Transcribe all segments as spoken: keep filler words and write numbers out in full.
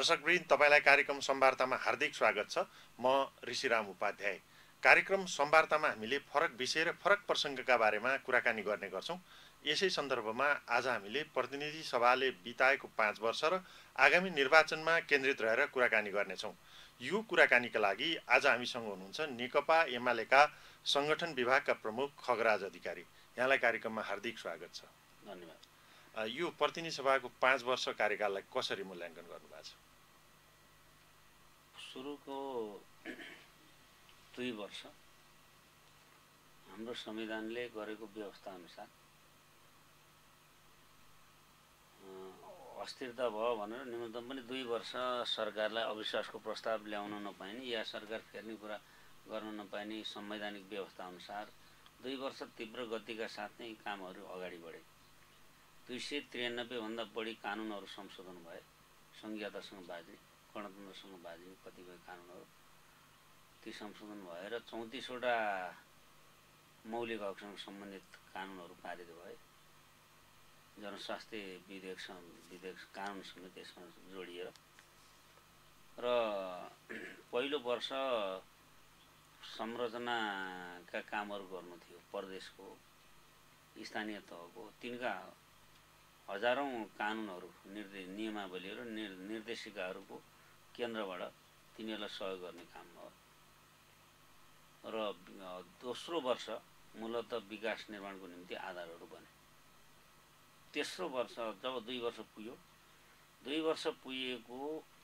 दर्शकवृन्द, तपाईलाई कार्यक्रम संवार्तामा हार्दिक स्वागत छ। म ऋषिराम उपाध्याय। कार्यक्रम संवार्तामा हामीले फरक विषय र फरक प्रसङ्गका बारेमा कुराकानी गर्ने गर्छौं। यसै सन्दर्भमा आज हामीले प्रतिनिधि सभाले बिताएको पाँच वर्ष र आगामी निर्वाचनमा केन्द्रित रहेर कुराकानी गर्नेछौं। यो कुराकानीका लागि आज हामीसँग हुनुहुन्छ नेकपा एमालेका संगठन विभागका प्रमुख खगराज अधिकारी। यहाँलाई कार्यक्रममा हार्दिक स्वागत छ। धन्यवाद। यो प्रतिनिधि सभाको पाँच वर्ष कार्यकाललाई कसरी मूल्याङ्कन गर्नुभएको छ? सुरुको दुई वर्ष हाम्रो संविधानले गरेको व्यवस्था अनुसार अस्थिरता भयो भनेर न्यूनतम पनि दुई वर्ष सरकारलाई अविश्वासको प्रस्ताव ल्याउन नपाइने या सरकार फेर्ने कुरा गर्न नपाइने संवैधानिक व्यवस्था अनुसार दुई वर्ष तीव्र गतिका साथ नै कामहरू अगाडि बढे। दुई सय त्रियानब्बे भन्दा बढी कानुनहरू संशोधन भए। संघीयतासँग बाजिने, गणतन्त्रसँग बाजिने कतिपय कानुनहरू ती संशोधन भएर चौतिसवटा मौलिक हकसँग सम्बन्धित कानुनहरू पारित भए। जनस्वास्थ्य विधेयक विधेयक कानुनसँग त्यसमा जोडिएर र पहिलो वर्ष संरचनाका कामहरू गर्नु थियो। प्रदेशको, स्थानीय तहको, तिनका हजारौं कानुनहरू, निर्दे नियमावलीहरू, निर्देशिकाहरूको केन्द्रबाट तिनीहरूलाई सहयोग गर्ने काम भयो। र दोस्रो वर्ष मूलतः विकास निर्माणको निम्ति आधारहरू बने। तेस्रो वर्ष जब दुई वर्ष पुग्यो, दुई वर्ष पुगेको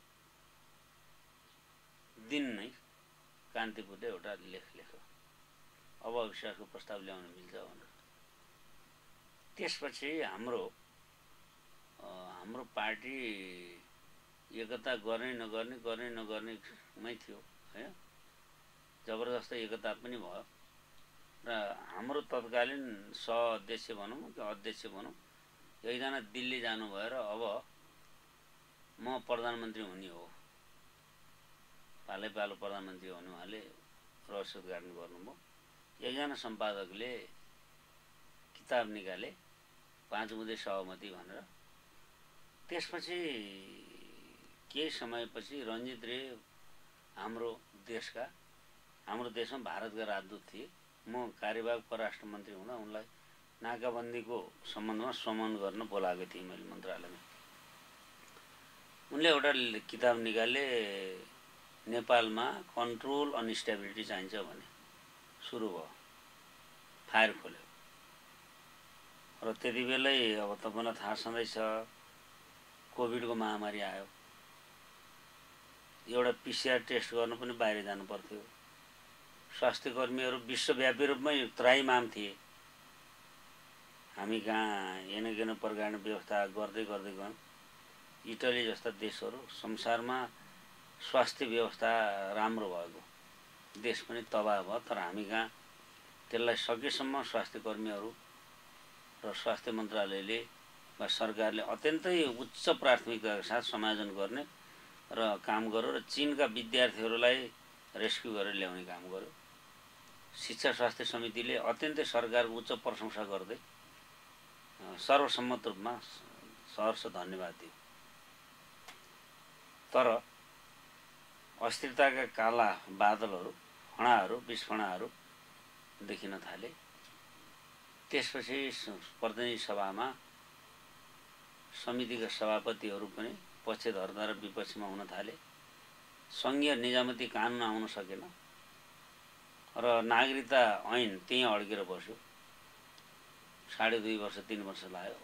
दिन नै कान्तिपुरले एउटा लेख लेख्यो, अब अविश्वासको प्रस्ताव ल्याउन मिल्छ भनेर। त्यसपछि हाम्रो हाम्रो पार्टी एकता गर्ने नगर्ने गर्ने नगर्नेमै थियो हैन। जबरजस्त एकता पनि भयो र हाम्रो तत्कालीन सह-अध्यक्ष भनौँ कि अध्यक्ष भनौँ एकजना दिल्ली जानु भएर अब म प्रधानमन्त्री हुने हो, पालै पालो प्रधानमन्त्री हुने उहाँले रहस्य उद्घाटन गर्नुभयो। एकजना सम्पादकले किताब निकाले पाँच बुँदे सहमति भनेर। त्यसपछि केही समयपछि रञ्जित रे हाम्रो देशका हाम्रो देशमा भारतका राजदूत थिए। म कार्यवाहक परराष्ट्र मन्त्री हुँदा उनलाई नाकाबन्दीको सम्बन्धमा समन गर्न बोलाएको थिएँ मैले मन्त्रालयमा। उनले एउटा किताब निकाले, नेपालमा कन्ट्रोल अन स्टेबिलिटी चाहिन्छ भने। सुरु भयो, फायर खोल्यो। र त्यति बेलै अब तपाईँलाई थाहा छँदैछ कोभिडको महामारी आयो। एउटा पिसिआर टेस्ट गर्न पनि बाहिर जानु पर्थ्यो। स्वास्थ्य कर्मीहरू विश्वव्यापी रूपमै त्राहीमाम थिए। हामी कहाँ एनकेन प्रकार व्यवस्था गर्दै गर्दै गयौँ। इटली जस्ता देशहरू संसारमा स्वास्थ्य व्यवस्था राम्रो भएको देश पनि तबाह भयो। तर हामी कहाँ त्यसलाई सकेसम्म स्वास्थ्य कर्मीहरू र स्वास्थ्य मन्त्रालयले वा सरकारले अत्यन्तै उच्च प्राथमिकताका साथ समायोजन गर्ने र काम गर्यो र चीनका विद्यार्थीहरूलाई रेस्क्यु गरेर ल्याउने काम गर्यो। शिक्षा स्वास्थ्य समितिले अत्यन्तै सरकारको उच्च प्रशंसा गर्दै सर्वसम्मत रूपमा सहर्ष धन्यवाद दियो। तर अस्थिरताका काला बादलहरू, फणाहरू, विस्फणाहरू देखिन थाले। त्यसपछि प्रतिनिधि सभामा समितिका सभापतिहरू पनि पक्षधर्ता र विपक्षमा हुन थाले। सङ्घीय निजामती कानुन आउन सकेन र नागरिकता ऐन त्यहीँ अड्केर बस्यो। साढे दुई वर्ष तीन वर्ष लाग्यो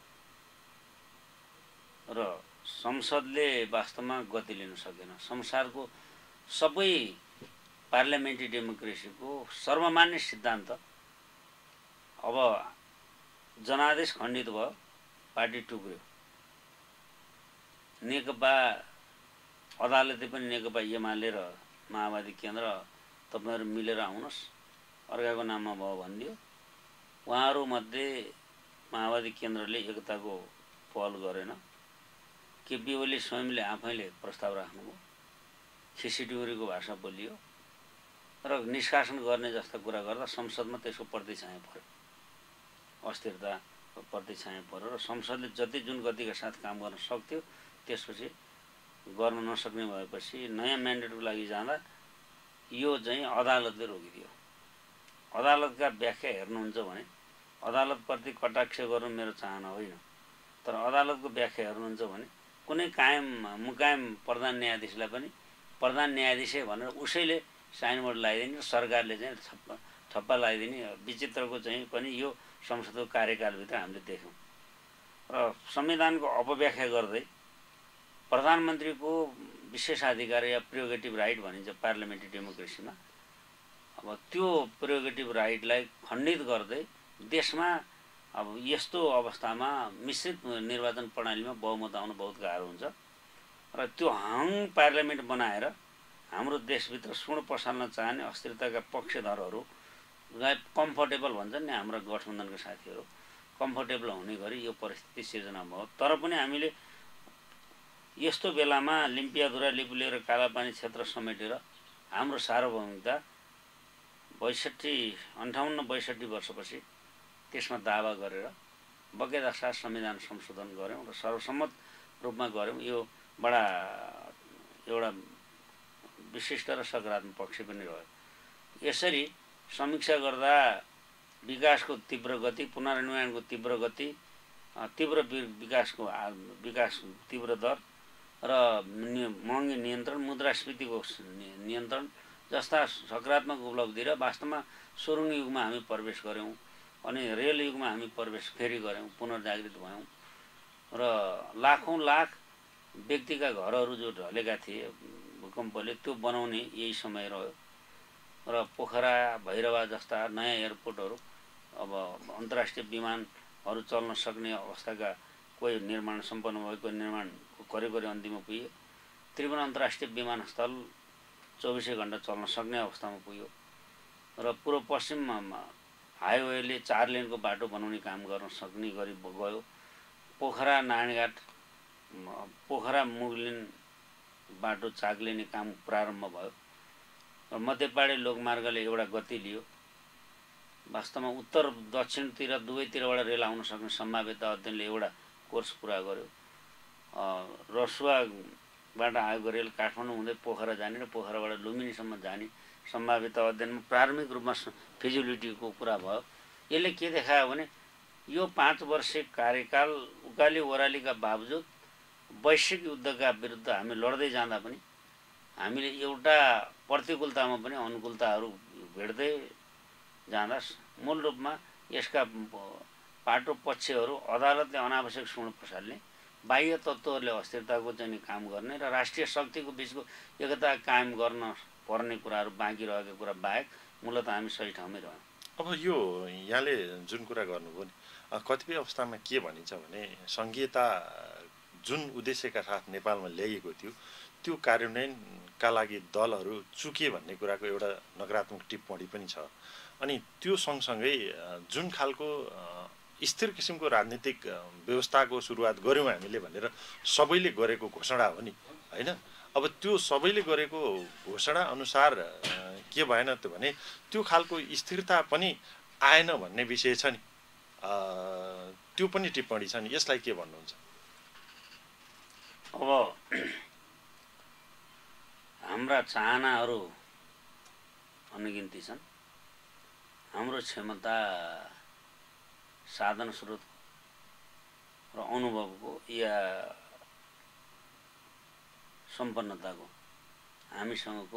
र संसदले वास्तवमा गति लिन सकेन। संसारको सबै पार्लियामेन्ट्री डेमोक्रेसीको सर्वमान्य सिद्धान्त अब जनादेश खण्डित भयो, पार्टी टुक्रियो। नेकपा अदालतले पनि नेकपा एमाले र माओवादी केन्द्र तपाईहरु मिलेर आउनुस्, अर्काको नाममा भयो भनिदियो। उहाँहरूमध्ये माओवादी केन्द्रले एकताको पहल गरेन। केपी ओली स्वयंले आफैले प्रस्ताव राख्नुभयो, खिसिटिउरीको भाषा बोलियो र निष्कासन गर्ने जस्ता कुरा गर्दा संसदमा त्यसको प्रतिछाया पर्यो, अस्थिरता प्रतिछाया पर्यो र संसदले जति जुन गतिका साथ काम गर्न सक्थ्यो त्यसपछि गर्न नसक्ने भएपछि नयाँ म्यान्डेटको लागि जाँदा यो चाहिँ अदालतले रोकिदियो। अदालतका व्याख्या हेर्नुहुन्छ भने अदालतप्रति कटाक्ष गर्नु मेरो चाहना होइन, तर अदालतको व्याख्या हेर्नुहुन्छ भने कुनै कायम मुकायम प्रधान न्यायाधीशलाई पनि प्रधान न्यायाधीशै भनेर उसैले साइनबोर्ड लगाइदिने र सरकारले चाहिँ ठप्पा ठप्पा लगाइदिने विचित्रको चाहिँ पनि यो संसदको कार्यकालभित्र हामीले देख्यौँ। र संविधानको अपव्याख्या गर्दै प्रधानमन्त्रीको विशेषाधिकार या प्रिरोगेटिभ राइट भनिन्छ पार्लियामेन्ट्री डेमोक्रेसीमा, अब त्यो प्रिरोगेटिभ राइटलाई खण्डित गर्दै देशमा अब यस्तो अवस्थामा मिश्रित निर्वाचन प्रणालीमा बहुमत आउन बहुत गाह्रो हुन्छ र त्यो हङ पार्लियामेन्ट बनाएर हाम्रो देशभित्र सुण पसाल्न चाहने अस्थिरताका पक्षधरहरूलाई कम्फर्टेबल भन्छन् नि हाम्रा गठबन्धनका साथीहरू, कम्फर्टेबल हुने गरी यो परिस्थिति सिर्जना भयो। तर पनि हामीले यस्तो बेलामा लिम्पियाधुरा लिपुले र कालापानी क्षेत्र समेटेर हाम्रो सार्वभौमिकता बैसठी अन्ठाउन्न बैसठी वर्षपछि त्यसमा दावा गरेर बगैँचा साथ संविधान संशोधन गऱ्यौँ र सर्वसम्मत रूपमा गऱ्यौँ। यो बडा एउटा विशिष्ट र सकारात्मक पक्ष पनि रह्यो। यसरी समीक्षा गर्दा विकासको तीव्र गति, पुनर्निर्माणको तीव्र गति, तीव्र विकासको विकास तीव्र दर र महँगी नियन्त्रण, मुद्रास्फीतिको नियन्त्रण जस्ता सकारात्मक उपलब्धि र वास्तवमा सुरुङ युगमा हामी प्रवेश गऱ्यौँ अनि रेल युगमा हामी प्रवेश फेरि गऱ्यौँ, पुनर्जागृत भयौँ र लाखौँ लाख व्यक्तिका घरहरू जो ढलेका थिए भूकम्पले त्यो बनाउने यही समय रह्यो र पोखरा भैरवा जस्ता नयाँ एयरपोर्टहरू अब अन्तर्राष्ट्रिय विमानहरू चल्न सक्ने अवस्थाका कोही निर्माण सम्पन्न भयो, कोही निर्माण करिब अन्तिममा पुग्यो। त्रिभुवन अन्तर्राष्ट्रिय विमानस्थल चौबिसै घन्टा चल्न सक्ने अवस्थामा पुग्यो र पूर्व पश्चिममा हाइवेले चार लेनको बाटो बनाउने काम गर्न सक्ने गरी गयो। पोखरा नारायणघाट, पोखरा मुगलिन बाटो चाक्लिने काम प्रारम्भ भयो र मध्यपाडी लोकमार्गले एउटा गति लियो। वास्तवमा उत्तर दक्षिणतिर दुवैतिरबाट रेल आउन सक्ने सम्भाव्यता अध्ययनले एउटा कोर्स पुरा गर्यो। रसुवाबाट आएको रेल काठमाडौँ हुँदै पोखरा जाने र पोखराबाट लुम्बिनीसम्म जाने सम्भाव्यता अध्ययनमा प्रारम्भिक रूपमा फिजिबिलिटीको कुरा भयो। यसले के देखायो भने यो पाँच वर्ष कार्यकाल उकाली ओह्रालीका बावजुद वैश्विक युद्धका विरुद्ध हामी लड्दै जाँदा पनि हामीले एउटा प्रतिकूलतामा पनि अनुकूलताहरू भेट्दै जाँदा मूल रूपमा यसका पाटो पक्षहरू अदालतले अनावश्यक सुन पसाल्ने, बाह्य तत्त्वहरूले अस्थिरताको चाहिँ काम गर्ने र राष्ट्रिय शक्तिको बिचको एकता कायम गर्न पर्ने कुराहरू बाँकी रहेको कुरा बाहेक मूलतः हामी सही ठाउँमै रह्यौँ। अब यो यहाँले जुन कुरा गर्नुभयो नि, कतिपय अवस्थामा के भनिन्छ भने सङ्घीयता जुन उद्देश्यका साथ नेपालमा ल्याइएको थियो त्यो कार्यान्वयनका लागि दलहरू चुके भन्ने कुराको एउटा नकारात्मक टिप्पणी पनि छ। अनि त्यो सँगसँगै जुन खालको स्थिर किसिमको राजनीतिक व्यवस्थाको सुरुवात गऱ्यौँ हामीले भनेर सबैले गरेको घोषणा हो नि, होइन? अब त्यो सबैले गरेको घोषणा अनुसार के भएन त भने त्यो खालको स्थिरता पनि आएन भन्ने विषय छ नि, त्यो पनि टिप्पणी छ नि, यसलाई के भन्नुहुन्छ? अब हाम्रा चाहनाहरू अनगिन्ती छन्, हाम्रो क्षमता साधन स्रोत र अनुभवको या सम्पन्नताको हामीसँगको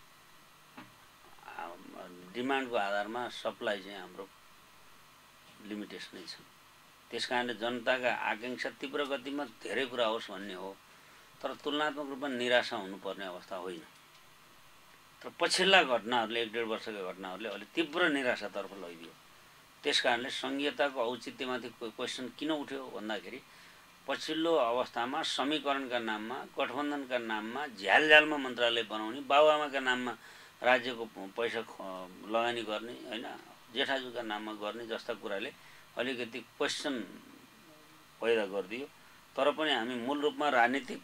डिमान्डको आधारमा सप्लाई चाहिँ हाम्रो लिमिटेसनै छ। त्यस कारणले जनताका आकाङ्क्षा तीव्र गतिमा धेरै कुरा होस् भन्ने हो, तर तुलनात्मक रूपमा निराशा हुनुपर्ने अवस्था होइन। तर पछिल्ला घटनाहरूले, एक डेढ वर्षका घटनाहरूले अलिक तीव्र निराशातर्फ लैदियो। त्यस कारणले सङ्घीयताको औचित्यमाथि क्वेसन किन उठ्यो भन्दाखेरि पछिल्लो अवस्थामा समीकरणका नाममा, गठबन्धनका नाममा, झ्यालझ्यालमा मन्त्रालय बनाउने, बाबुआमाका नाममा राज्यको पैसा लगानी गर्ने, होइन, जेठाजुका नाममा गर्ने जस्ता कुराले अलिकति क्वेसन पैदा गरिदियो। तर पनि हामी मूल रूपमा राजनीतिक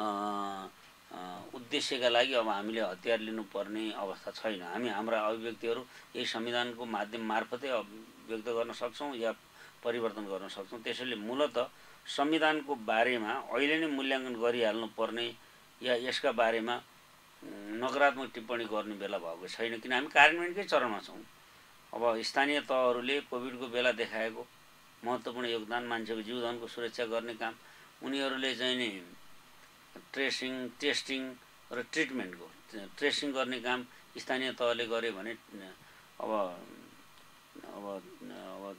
उद्देश्यका लागि अब हामीले हतियार लिनुपर्ने अवस्था छैन। हामी हाम्रा अभिव्यक्तिहरू यही संविधानको माध्यम मार्फतै व्यक्त गर्न सक्छौँ या परिवर्तन गर्न सक्छौँ। त्यसैले मूलतः संविधानको बारेमा अहिले नै मूल्याङ्कन गरिहाल्नुपर्ने या यसका बारेमा नकारात्मक टिप्पणी गर्ने बेला भएको छैन, किन हामी कार्यान्वयनकै चरणमा छौँ। अब स्थानीय तहहरूले कोभिडको बेला देखाएको महत्त्वपूर्ण योगदान, मान्छेको जीवधनको सुरक्षा गर्ने काम, उनीहरूले चाहिँ नि ट्रेसिङ, टेस्टिङ र ट्रिटमेन्टको ट्रेसिङ गर्ने काम स्थानीय तहले गऱ्यो भने अब अब अब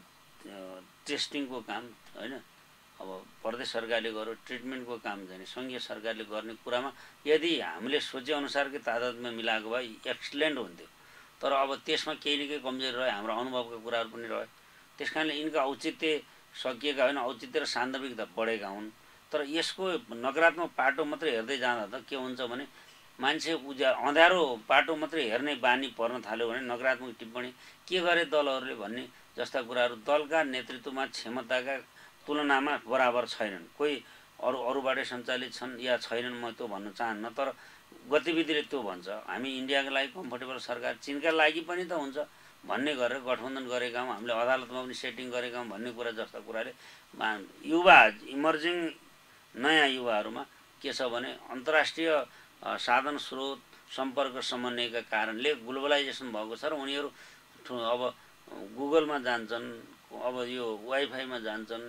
टेस्टिङको काम होइन अब प्रदेश सरकारले गर्यो, ट्रिटमेन्टको काम चाहिँ सङ्घीय सरकारले गर्ने कुरामा यदि हामीले सोचेअनुसारकै तादादमा मिलाएको भए एक्सलेन्ट हुन्थ्यो। तर अब त्यसमा केही न केही कमजोरी रह्यो, हाम्रो अनुभवका कुराहरू पनि रह्यो। त्यस कारणले यिनका औचित्य सकिएका होइन, औचित्य र सान्दर्भिकता बढेका हुन्। तर यसको नकारात्मक पाटो मात्रै हेर्दै जाँदा त के हुन्छ भने मान्छे उज्या अँध्यारो पाटो मात्रै हेर्ने बानी पर्न थाल्यो भने नकारात्मक टिप्पणी के गरे दलहरूले भन्ने जस्ता कुराहरू दलका नेतृत्वमा क्षमताका तुलनामा बराबर छैनन्। कोही अरू अरूबाटै सञ्चालित छन् या छैनन्, म त्यो भन्न चाहन्न। तर गतिविधिले त्यो भन्छ। हामी इन्डियाको लागि कम्फर्टेबल सरकार, चिनका लागि पनि त हुन्छ भन्ने गरेर गठबन्धन गरेका हौँ, हामीले अदालतमा पनि सेटिङ गरेका हौँ भन्ने कुरा जस्ता कुराले युवा इमर्जिङ नयाँ युवाहरूमा के छ भने अन्तर्राष्ट्रिय साधन स्रोत सम्पर्क समन्वयका कारणले ग्लोबलाइजेसन भएको छ र उनीहरू अब गुगलमा जान्छन्, अब यो वाइफाईमा जान्छन्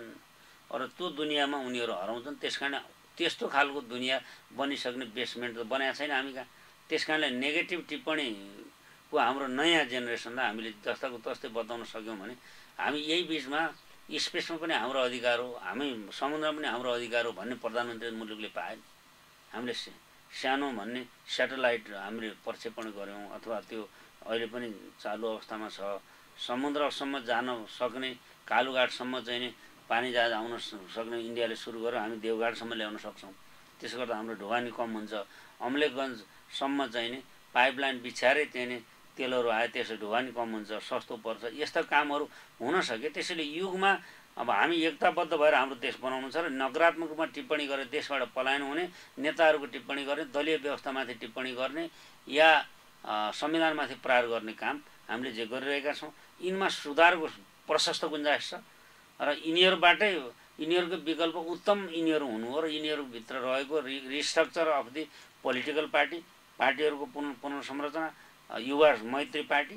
र त्यो दुनियाँमा उनीहरू हराउँछन्। त्यस कारण त्यस्तो खालको दुनियाँ बनिसक्ने बेसमेन्ट त बनाएको छैन हामी कहाँ। त्यस कारणले नेगेटिभ टिप्पणीको हाम्रो नयाँ जेनेरेसनलाई हामीले जस्ताको तस्तै बताउन सक्यौँ भने हामी यही बिचमा स्पेसमा पनि हाम्रो अधिकार हो, हामी समुद्रमा पनि हाम्रो अधिकार हो भन्ने प्रधानमन्त्री मुलुकले पाएन। हामीले सानो भन्ने सेटेलाइट हामीले प्रक्षेपण गऱ्यौँ अथवा त्यो अहिले पनि चालु अवस्थामा छ। समुद्रसम्म जान सक्ने कालुघाटसम्म चाहिँ नि पानी जहाज आउन सक्ने इन्डियाले सुरु गर्यो, हामी देवघाटसम्म ल्याउन सक्छौँ। त्यसो गर्दा हाम्रो ढुवानी कम हुन्छ। अम्लेखगञ्जसम्म चाहिँ नि पाइपलाइन बिछ्याएरै त्यहाँ नि तेलहरू आयो, त्यसो ढुवानी कम हुन्छ, सस्तो पर्छ। यस्ता कामहरू हुन सके। त्यसैले युगमा अब हामी एकताबद्ध भएर हाम्रो देश बनाउनु छ र नकारात्मक रूपमा टिप्पणी गरेर देशबाट पलायन हुने, नेताहरूको टिप्पणी गर्ने, दलीय व्यवस्थामाथि टिप्पणी गर्ने या संविधानमाथि प्रहार गर्ने काम हामीले जे गरिरहेका छौँ, यिनमा सुधारको प्रशस्त गुन्जाइस छ र यिनीहरूबाटै यिनीहरूको विकल्प उत्तम यिनीहरू हुनु हो र यिनीहरूभित्र रहेको रि restructure of the political party, पार्टीहरूको पुनः पुनर्संरचना, युवा मैत्री पार्टी,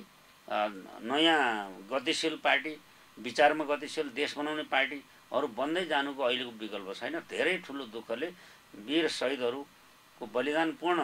नयाँ गतिशील पार्टी, विचारमा गतिशील देश बनाउने पार्टीहरू बन्दै जानुको अहिलेको विकल्प छैन। धेरै ठुलो दुःखले वीर शहीदहरूको बलिदानपूर्ण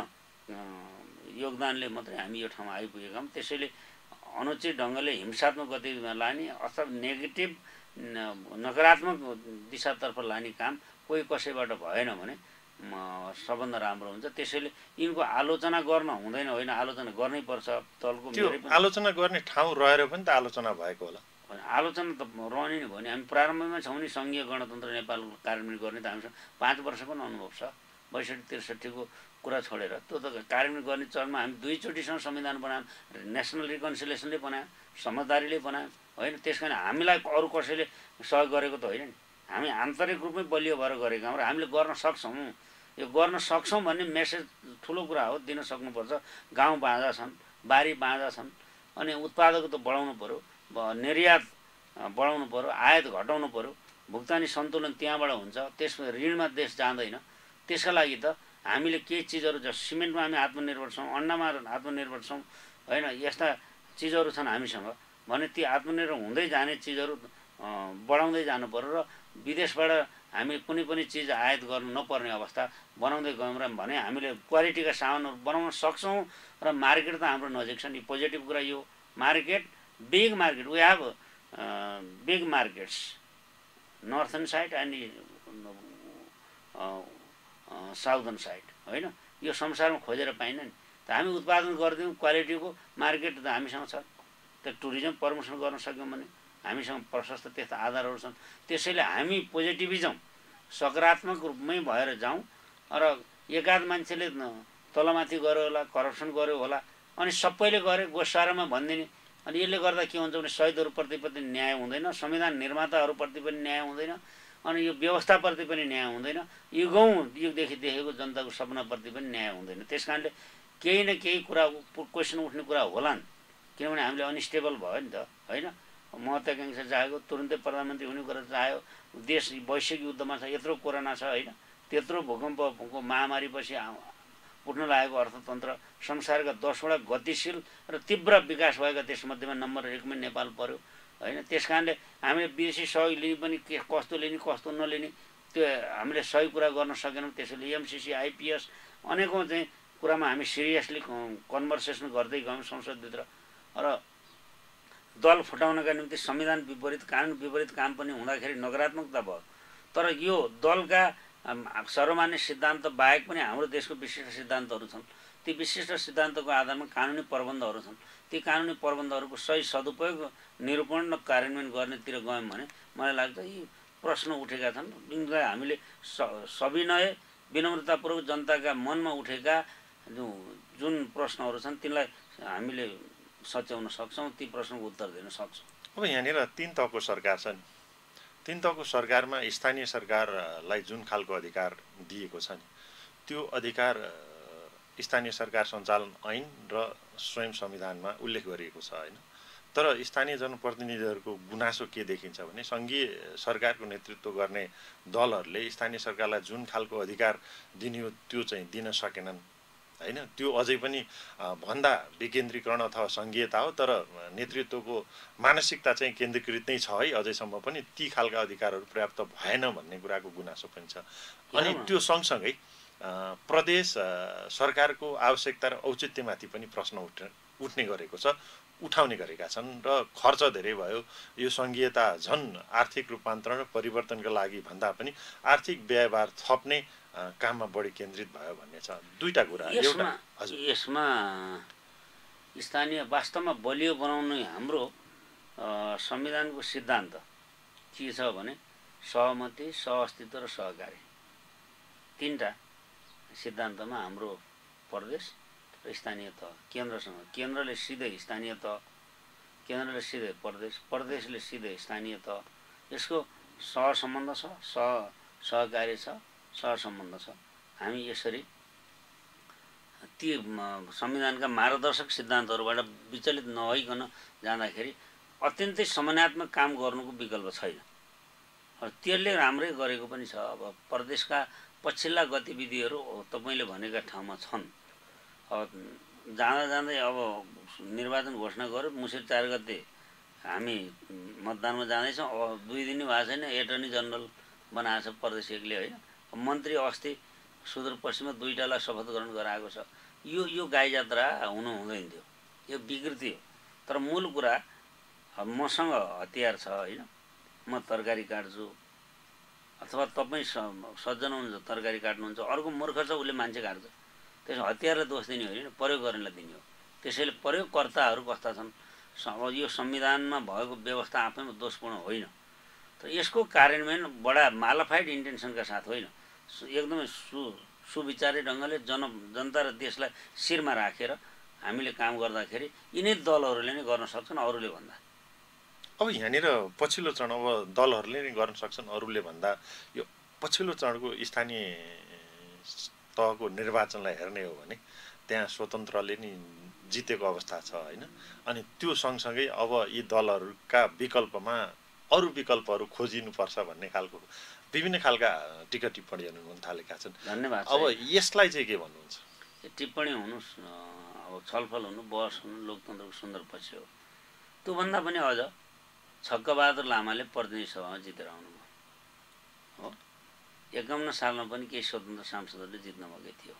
योगदानले मात्रै हामी यो ठाउँमा आइपुगेका हौँ। त्यसैले अनुचित ढङ्गले हिंसात्मक गतिविधिमा लाने अथवा नेगेटिभ नकारात्मक दिशातर्फ लाने काम कोही कसैबाट भएन भने सबभन्दा राम्रो हुन्छ। त्यसैले यिनको आलोचना गर्न हुँदैन, होइन आलोचना गर्नै पर्छ। दलको आलोचना गर्ने ठाउँ रहेर पनि त आलोचना भएको होला। आलोचना त रहने नै भयो नि। हामी प्रारम्भमा छौँ नि सङ्घीय गणतन्त्र नेपाल कार्यान्वयन गर्ने त हामीसँग पाँच वर्षको पनि अनुभव छ। बैसठी त्रिसठीको कुरा छोडेर त्यो त कार्यान्वयन गर्ने चरणमा हामी दुईचोटिसँग संविधान बनायौँ, नेसनल रिकन्सिलिएसनले बनायौँ, समझदारीले बनायौँ, होइन। त्यस कारण हामीलाई अरू कसैले सहयोग गरेको त होइन नि, हामी आन्तरिक रूपमै बलियो भएर गरेका हौँ र हामीले गर्न सक्छौँ। यो गर्न सक्छौँ भन्ने मेसेज ठुलो कुरा हो, दिन सक्नुपर्छ। गाउँ बाँझा छन्, बारी बाँझा छन्, अनि उत्पादकता बढाउनु पऱ्यो, निर्यात बढाउनु पऱ्यो, आयात घटाउनु पऱ्यो, भुक्तानी सन्तुलन त्यहाँबाट हुन्छ। त्यसमा ऋणमा देश जाँदैन। त्यसका लागि त हामीले केही चिजहरू जस्तो सिमेन्टमा हामी आत्मनिर्भर छौँ, अन्डामा आत्मनिर्भर छौँ, होइन। यस्ता चिजहरू छन् हामीसँग भने ती आत्मनिर्भर हुँदै जाने चिजहरू बढाउँदै जानु पऱ्यो र विदेशबाट हामी कुनै पनि चिज आयात गर्नु नपर्ने अवस्था बनाउँदै गयौँ र भने हामीले क्वालिटीका सामानहरू बनाउन सक्छौँ र मार्केट त हाम्रो नजिक छ नि। पोजिटिभ कुरा यो market, big market, we have big markets northern side and southern side, होइन। यो संसारमा खोजेर पाइन नि त। हामी उत्पादन गरिदिउँ, क्वालिटीको मार्केट त हामीसँग छ। त्यो टुरिज्म प्रमोसन गर्न सक्यौँ भने हामीसँग प्रशस्त त्यस्ता आधारहरू छन्। त्यसैले हामी पोजिटिभिजम सकारात्मक रूपमै भएर जाउँ र एकाध मान्छेले तलमाथि गर्यो होला, करप्सन गर्यो होला, अनि सबैले गरे गोसारामा भनिदिने, अनि यसले गर्दा के हुन्छ भने शहीदहरूप्रति पनि न्याय हुँदैन, संविधान निर्माताहरूप्रति पनि न्याय हुँदैन, अनि यो व्यवस्थाप्रति पनि न्याय हुँदैन, यो गाउँ युगदेखि देखेको जनताको सपनाप्रति पनि न्याय हुँदैन। त्यस कारणले केही न केही कुरा क्वेसन उठ्ने कुरा होला नि, किनभने हामीले अनस्टेबल भयो नि त, होइन। महत्त्वाकांक्षा चाहेको तुरुन्तै प्रधानमन्त्री हुने कुरा चाह्यो, देश वैश्विक युद्धमा छ, यत्रो कोरोना छ, होइन। त्यत्रो भूकम्पको महामारीपछि उठ्न लागेको अर्थतन्त्र संसारका दसवटा गतिशील र तीव्र विकास भएका देशमध्येमा नम्बर एकमै नेपाल पर्यो होइन। त्यस कारणले हामीले विदेशी सहयोग लिने पनि के कस्तो लिने कस्तो नलिने त्यो हामीले सही कुरा गर्न सकेनौँ। त्यसैले एमसिसी आइपिएस अनेकौँ चाहिँ कुरामा हामी सिरियसली कन्भर्सेसन गर्दै गयौँ संसदभित्र र दल फुटाउनका निम्ति संविधान विपरीत कानुन विपरीत काम पनि हुँदाखेरि नकारात्मकता भयो। तर यो दलका सर्वमान्य सिद्धान्त बाहेक पनि हाम्रो देशको विशिष्ट सिद्धान्तहरू छन्। ती विशिष्ट सिद्धान्तको आधारमा कानुनी प्रबन्धहरू छन्। ती कानुनी प्रबन्धहरूको सही सदुपयोग निरूपण र कार्यान्वयन गर्नेतिर गयौँ भने मलाई लाग्छ यी प्रश्न उठेका छन् यिनलाई हामीले सविनय विनम्रतापूर्वक जनताका मनमा उठेका जुन प्रश्नहरू छन् तिनलाई हामीले सच्याउन सक्छौँ, ती प्रश्नको उत्तर दिन सक्छौँ। अब यहाँनिर तीन तहको सरकार छ नि, तीन तहको सरकारमा स्थानीय सरकारलाई जुन खालको अधिकार दिएको छ नि त्यो अधिकार स्थानीय सरकार सञ्चालन ऐन र स्वयं संविधानमा उल्लेख गरिएको छ होइन। तर स्थानीय जनप्रतिनिधिहरूको गुनासो के देखिन्छ भने सङ्घीय सरकारको नेतृत्व गर्ने दलहरूले स्थानीय सरकारलाई जुन खालको अधिकार दिने हो त्यो चाहिँ दिन सकेनन् होइन। त्यो अझै पनि भन्दा विकेन्द्रीकरण अथवा सङ्घीयता हो, तर नेतृत्वको मानसिकता चाहिँ केन्द्रीकृत नै छ है अझैसम्म पनि ती खालका अधिकारहरू पर्याप्त भएन भन्ने कुराको गुनासो पनि छ। अनि त्यो सँगसँगै प्रदेश सरकारको आवश्यकता र औचित्यमाथि पनि प्रश्न उठ उठ्ने गरेको छ, उठाउने गरेका छन् र खर्च धेरै भयो। यो सङ्घीयता झन् आर्थिक रूपान्तरण र परिवर्तनका लागि भन्दा पनि आर्थिक व्यवहार थप्ने काममा बढी केन्द्रित भयो भन्ने छ। दुईटा कुरा एउटा यसमा स्थानीय वास्तवमा बलियो बनाउनु हाम्रो संविधानको सिद्धान्त के छ भने सहमति, सहअस्तित्व र सहकारी तीनटा सिद्धान्तमा हाम्रो प्रदेश र स्थानीय तह केन्द्रसँग, केन्द्रले सिधै स्थानीय तह, केन्द्रले सिधै प्रदेश, प्रदेशले सिधै स्थानीय तह, यसको सहसम्बन्ध छ, सह सहकारी छ, सहसम्बन्ध छ। हामी यसरी ती संविधानका मार्गदर्शक सिद्धान्तहरूबाट विचलित नभइकन जाँदाखेरि अत्यन्तै समन्वयात्मक काम गर्नुको विकल्प छैन। त्यसले राम्रै गरेको पनि छ। अब प्रदेशका पछिल्ला गतिविधिहरू तपाईँले भनेका ठाउँमा छन्। अब जाँदा जाँदै अब निर्वाचन घोषणा गर्यो, मुसिर चार गते हामी मतदानमा जाँदैछौँ। अब दुई दिन भएको छैन एटर्नी जनरल बनाएको छ प्रदेश एकले होइन। मन्त्री अस्ति सुदूरपश्चिममा दुईटालाई शपथ ग्रहण गराएको छ। यो यो गाई जात्रा हुनु हुँदैन थियो, यो विकृति हो। तर मूल कुरा मसँग हतियार छ होइन, म तरकारी काट्छु अथवा तपाईँ सज्जन हुनुहुन्छ तरकारी काट्नुहुन्छ, अर्को मूर्ख छ उसले मान्छे काट्छ, त्यसो हतियारलाई दोष दिने होइन, प्रयोग गर्नेलाई दिने हो। त्यसैले प्रयोगकर्ताहरू कस्ता छन्, अब यो संविधानमा भएको व्यवस्था आफैमा दोषपूर्ण होइन। तर यसको कार्यान्वयन बडा मालाफाइड इन्टेन्सनका साथ होइन, एकदमै सु सुविचारी ढङ्गले जन जनता र देशलाई शिरमा राखेर हामीले काम गर्दाखेरि यिनै दलहरूले नै गर्न सक्छन् अरूले भन्दा। अब यहाँनिर पछिल्लो चरण अब दलहरूले नै गर्न सक्छन् अरूले भन्दा यो पछिल्लो चरणको स्थानीय तहको निर्वाचनलाई हेर्ने हो भने त्यहाँ स्वतन्त्रले नि जितेको अवस्था छ होइन। अनि त्यो सँगसँगै अब यी दलहरूका विकल्पमा अरू विकल्पहरू खोजिनुपर्छ भन्ने खालको विभिन्न खालका टिका टिप्पणीहरू हुन थालेका छन्। धन्यवाद। अब यसलाई चाहिँ के भन्नुहुन्छ? टिप्पणी हुनु, अब छलफल हुनु, बहस हुनु लोकतन्त्रको सुन्दर पक्ष हो। त्योभन्दा पनि अझ छक्कबहादुर लामाले प्रतिनिधि सभामा जितेर आउनुभयो हो। एकाउन्न सालमा पनि केही स्वतन्त्र सांसदहरूले जित्न भएकै थियो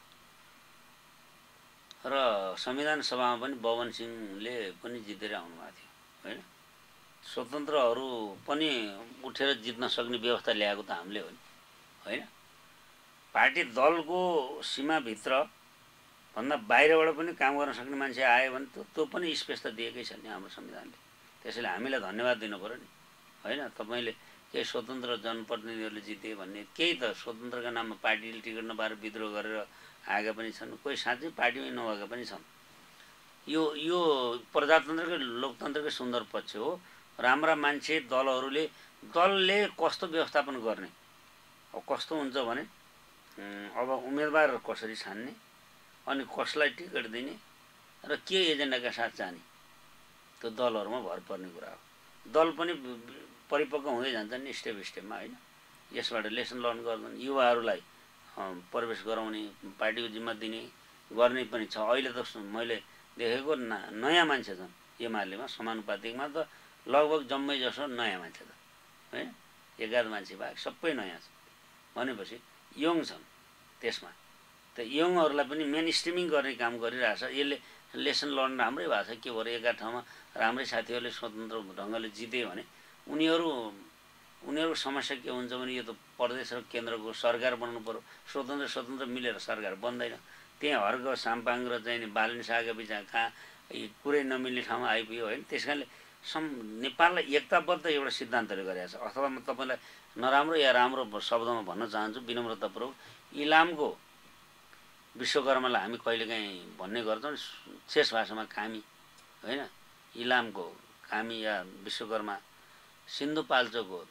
र संविधान सभामा पनि बबन सिंहले पनि जितेर आउनुभएको थियो होइन। स्वतन्त्रहरू पनि उठेर जित्न सक्ने व्यवस्था ल्याएको त हामीले हो नि होइन। पार्टी दलको सीमाभित्र भन्दा बाहिरबाट पनि काम गर्न सक्ने मान्छे आयो भने त्यो त्यो पनि स्पेस त दिएकै छ नि हाम्रो संविधानले। त्यसैले हामीलाई धन्यवाद दिनु पऱ्यो नि होइन। तपाईँले केही स्वतन्त्र जनप्रतिनिधिहरूले जिते भन्ने, केही त स्वतन्त्रका नाममा पार्टीले टिकट नपाएर विद्रोह गरेर आएका पनि छन्, कोही साँच्चै पार्टीमै नभएका पनि छन्। यो यो प्रजातन्त्रकै लोकतन्त्रकै सुन्दर पक्ष हो। राम्रा मान्छे दलहरूले दलले कस्तो व्यवस्थापन गर्ने, अब कस्तो हुन्छ भने अब उम्मेदवार कसरी छान्ने, अनि कसलाई टिकट दिने र के एजेन्डाका साथ जाने, त्यो दलहरूमा भर पर्ने कुरा हो। दल पनि परिपक्व हुँदै जान्छन् नि स्टेप स्टेपमा होइन। यसबाट लेसन लर्न गर्छन्, युवाहरूलाई प्रवेश गराउने, पार्टीको जिम्मा दिने, गर्ने पनि छ। अहिले त मैले देखेको नयाँ मान्छे छन् एमालेमा समानुपातिकमा त लगभग जम्मै जसो नयाँ मान्छे छ होइन, एघार मान्छे बाहेक सबै नयाँ छ भनेपछि यङ छन् त्यसमा। त यङहरूलाई पनि मेन स्ट्रिमिङ गर्ने काम गरिरहेछ। यसले लेसन लर्न राम्रै भएको छ। के भएर एघार ठाउँमा राम्रै साथीहरूले स्वतन्त्र ढङ्गले जिते भने उनीहरू उनीहरूको समस्या के हुन्छ भने यो त प्रदेश र केन्द्रको सरकार बनाउनु पर्यो। स्वतन्त्र स्वतन्त्र मिलेर सरकार बन्दैन। त्यहाँ हर्क साम्पाङ र चाहिँ नि बालिन शाहका बिच कहाँ कुरै नमिल्ने ठाउँमा आइपुग्यो होइन। त्यस कारणले सम नेपाललाई एकताबद्ध एउटा सिद्धान्तले गरेको छ। अथवा म तपाईँलाई नराम्रो या राम्रो शब्दमा भन्न चाहन्छु विनम्रतापूर्वक, इलामको विश्वकर्मालाई हामी कहिलेकाहीँ भन्ने गर्छौँ शेष भाषामा कामी होइन, इलामको कामी या विश्वकर्मा, सिन्धुपाल्चोकको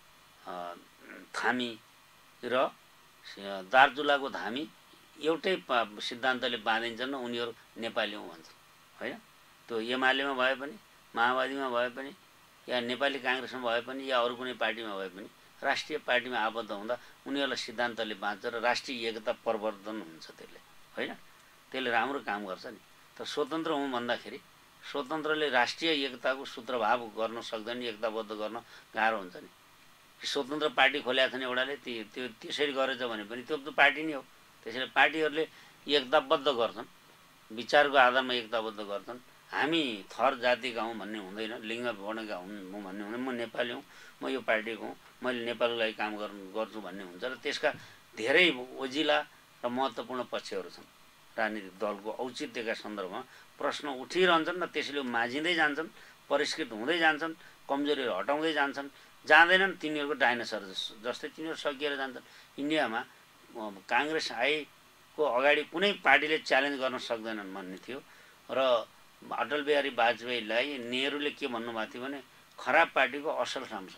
थामी र दार्चुलाको धामी एउटै सिद्धान्तले बाँधिन्छन् र उनीहरू नेपाली हुँ भन्छन् होइन। त्यो एमालेमा भए पनि, माओवादीमा भए पनि, या नेपाली काङ्ग्रेसमा भए पनि, या अरू कुनै पार्टीमा भए पनि राष्ट्रिय पार्टीमा आबद्ध हुँदा उनीहरूलाई सिद्धान्तले बाँच्छ र राष्ट्रिय एकता प्रवर्धन हुन्छ त्यसले होइन। त्यसले राम्रो काम गर्छ नि। त स्वतन्त्र हुँ भन्दाखेरि स्वतन्त्रले राष्ट्रिय एकताको सूत्रभाव गर्न सक्दैन, एकताबद्ध गर्न गाह्रो हुन्छ नि। स्वतन्त्र पार्टी खोलेको छ नि एउटाले, ती त्यो त्यसरी गरेछ भने पनि त्यो त पार्टी नै हो। त्यसैले पार्टीहरूले एकताबद्ध गर्छन्, विचारको आधारमा एकताबद्ध गर्छन्। हामी थर जातिका हौँ भन्ने हुँदैन, लिङ्ग वर्णका हुँ भन्ने हुँदैन। म नेपाली हुँ, म यो पार्टीको हुँ, मैले नेपालको लागि काम गर्नु गर्छु भन्ने हुन्छ। र त्यसका धेरै ओजिला र महत्त्वपूर्ण पक्षहरू छन्। राजनीतिक दलको औचित्यका सन्दर्भमा प्रश्न उठिरहन्छन् र त्यसले माझिँदै जान्छन्, परिष्कृत हुँदै जान्छन्, कमजोरीहरू हटाउँदै जान्छन्। जाँदैनन् तिनीहरूको डाइनोसर जस्तै तिनीहरू सकिएर जान्छन्। इन्डियामा काङ्ग्रेस आएको अगाडि कुनै पार्टीले च्यालेन्ज गर्न सक्दैनन् भन्ने थियो र अटल बिहारी वाजपेयीलाई नेहरूले के भन्नुभएको थियो भने खराब पार्टीको असल साम्छ।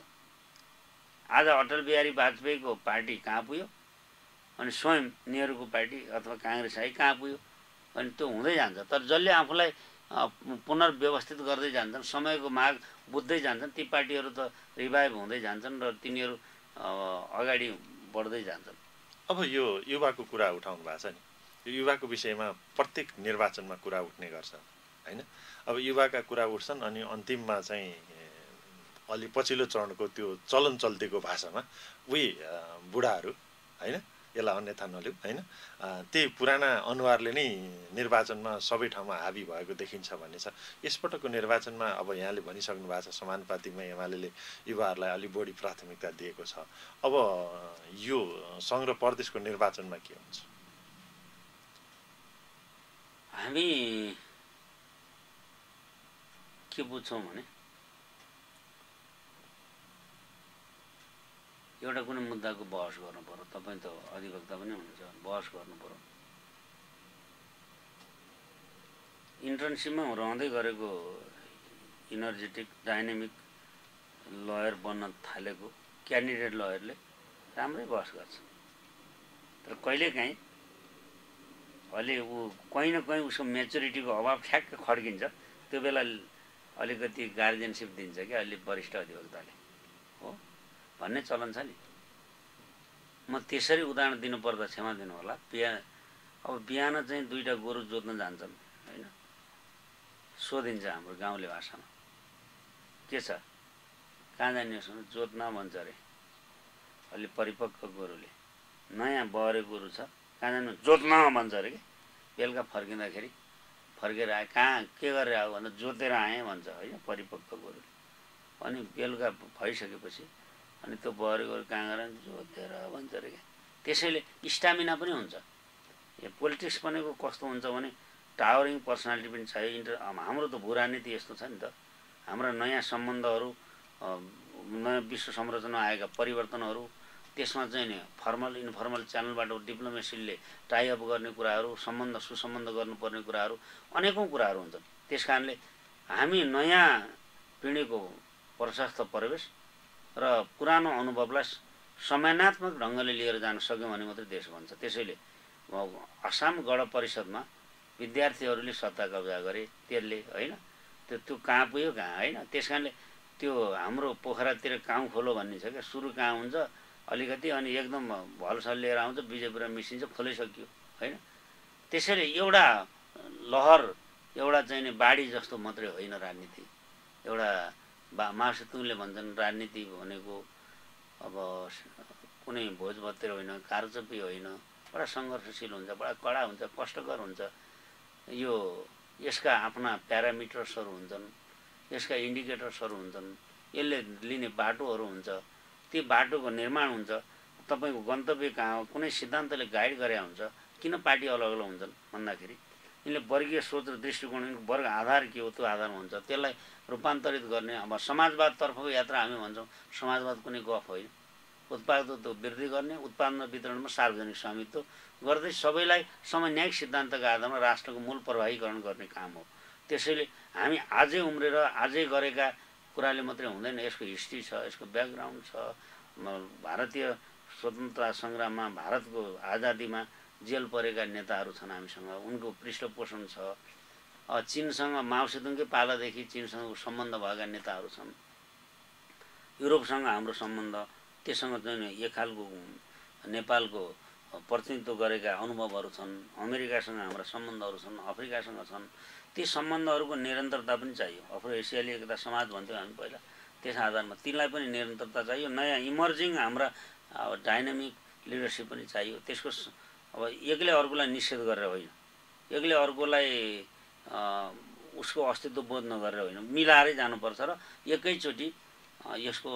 आज अटल बिहारी वाजपेयीको पार्टी कहाँ पुग्यो अनि स्वयं नेहरूको पार्टी अथवा काङ्ग्रेस आई कहाँ पुग्यो अनि त्यो हुँदै जान्छ। तर जसले आफूलाई पुनर्व्यवस्थित गर्दै जान्छन्, समयको माग बुझ्दै जान्छन्, ती पार्टीहरू त रिभाइभ हुँदै जान्छन् र तिनीहरू अगाडि बढ्दै जान्छन्। अब यो युवाको कुरा उठाउनु भएको छ नि, यो युवाको विषयमा प्रत्येक निर्वाचनमा कुरा उठ्ने गर्छ होइन। अब युवाका कुरा उठ्छन् अनि अन्तिममा चाहिँ अलि पछिल्लो चरणको त्यो चलन चल्तीको भाषामा उही बुढाहरू होइन, यसलाई अन्यथा नलिउँ होइन, त्यही पुराना अनुहारले नै निर्वाचनमा सबै ठाउँमा हाबी भएको देखिन्छ भन्ने छ। यसपटकको निर्वाचनमा अब यहाँले भनिसक्नु भएको छ समानुपातिकमा एमाले युवाहरूलाई अलिक बढी प्राथमिकता दिएको छ। अब यो सङ्घ र प्रदेशको निर्वाचनमा के हुन्छ? हामी के बुझ्छौँ भने एउटा कुनै मुद्दाको बहस गर्नु पर्यो। तपाईँ त अधिवक्ता पनि हुनुहुन्छ, बहस गर्नु पर्यो। इन्टर्नसिपमा रहँदै गरेको इनर्जेटिक डाइनामिक लयर बन्न थालेको क्यान्डिडेट लयरले राम्रै बहस गर्छ। तर कहिलेकाहीँ अलि ऊ कहीँ न कहीँ उसको मेच्युरिटीको अभाव ठ्याक्क खड्किन्छ। त्यो बेला अलिकति गार्जियनसिप दिन्छ क्या अलि वरिष्ठ अधिवक्ताले हो भन्ने चलन छ नि। म त्यसरी उदाहरण दिनुपर्दा क्षमा दिनु होला। बिहान अब बिहान चाहिँ दुईवटा गोरु जोत्न जान्छन् होइन, सोधिन्छ हाम्रो गाउँले भाषामा के छ कहाँ जानियोस् भने जोत्न भन्छ अरे। अलि परिपक्व गोरुले नयाँ बहरे गोरु छ कहाँ जानु जोत्न भन्छ अरे कि। बेलुका फर्किँदाखेरि फर्केर आए कहाँ के गरेर आयो भन्दा जोतेर आएँ भन्छ होइन परिपक्व गोरुले। अनि बेलुका भइसकेपछि अनि त्यो बहरे गोरु कहाँ गएर जोतेर भन्छ अरे क्या। त्यसैले स्टामिना पनि हुन्छ। यो पोलिटिक्स भनेको कस्तो हुन्छ भने टावरिङ पर्सनालिटी पनि चाहियो। इन्टर हाम्रो त भू राजनीति यस्तो छ नि त, हाम्रा नयाँ सम्बन्धहरू, नयाँ विश्व संरचना आएका परिवर्तनहरू, त्यसमा चाहिँ नि फर्मल इन्फर्मल च्यानलबाट डिप्लोमेसीले टाइअप गर्ने कुराहरू, सम्बन्ध सुसम्बन्ध गर्नुपर्ने कुराहरू, अनेकौँ कुराहरू हुन्छन्। त्यस कारणले हामी नयाँ पिँढीको प्रशस्त प्रवेश र पुरानो अनुभवलाई समयात्मक ढङ्गले लिएर जान सक्यौँ भने मात्रै देश बन्छ। त्यसैले आसाम गण परिषदमा विद्यार्थीहरूले सत्ता कब्जा गरे त्यसले होइन, त्यो त्यो कहाँ पुग्यो कहाँ होइन। त्यस कारणले त्यो हाम्रो पोखरातिर काउँ खोलो भन्ने छ क्या, सुरु कहाँ हुन्छ अलिकति अनि एकदम भलसल लिएर आउँछ बिजेपुरा मिसिन्छ फुलै सकियो होइन। त्यसैले एउटा लहर एउटा चाहिँ नि बाढी जस्तो मात्रै होइन राजनीति। एउटा बा माओसेतुङले भन्छन् राजनीति भनेको अब कुनै भोजभतेर होइन, कारचपी होइन, बडा सङ्घर्षशील हुन्छ, बडा कडा हुन्छ, कष्टकर हुन्छ। यो यसका आफ्ना प्यारामिटर्सहरू हुन्छन्, यसका इन्डिकेटर्सहरू हुन्छन्, यसले लिने बाटोहरू हुन्छ, ती बाटोको निर्माण हुन्छ। तपाईँको गन्तव्य कहाँ हो, कुनै सिद्धान्तले गाइड गरे हुन्छ। किन पार्टी अलग अलग हुन्छन् भन्दाखेरि यिनले वर्गीय सोच र दृष्टिकोण, वर्ग आधार के हो त्यो आधारमा हुन्छ, त्यसलाई रूपान्तरित गर्ने। अब समाजवादतर्फको यात्रा हामी भन्छौँ, समाजवाद कुनै गफ होइन। उत्पादकत्व वृद्धि गर्ने, उत्पादन वितरणमा सार्वजनिक स्वामित्व गर्दै सबैलाई समन्यायिक सिद्धान्तका आधारमा राष्ट्रको मूल प्रवाहीकरण गर्ने काम हो। त्यसैले हामी आजै उम्रेर आजै गरेका कुराले मात्रै हुँदैन, यसको हिस्ट्री छ, यसको ब्याकग्राउन्ड छ। भारतीय स्वतन्त्रता सङ्ग्राममा, भारतको आजादीमा जेल परेका नेताहरू छन् हामीसँग, उनको पृष्ठपोषण छ। चीनसँग माओसेतुङकै पालादेखि चीनसँग सम्बन्ध भएका नेताहरू छन्। युरोपसँग हाम्रो सम्बन्ध, त्योसँग चाहिँ एक खालको नेपालको प्रतिनिधित्व गरेका अनुभवहरू छन्। अमेरिकासँग हाम्रा सम्बन्धहरू छन्, अफ्रिकासँग छन्। ती सम्बन्धहरूको निरन्तरता पनि चाहियो। अफ्रो एसियाली एकता समाज भन्थ्यौँ हामी पहिला, त्यस आधारमा तिनलाई पनि निरन्तरता चाहियो। नयाँ इमर्जिङ हाम्रा अब डाइनामिक लिडरसिप पनि चाहियो। त्यसको अब एक्लै अर्कोलाई निषेध गरेर होइन, एक्लै अर्कोलाई उसको अस्तित्व बोध नगरेर होइन, मिलाएरै जानुपर्छ र एकैचोटि यसको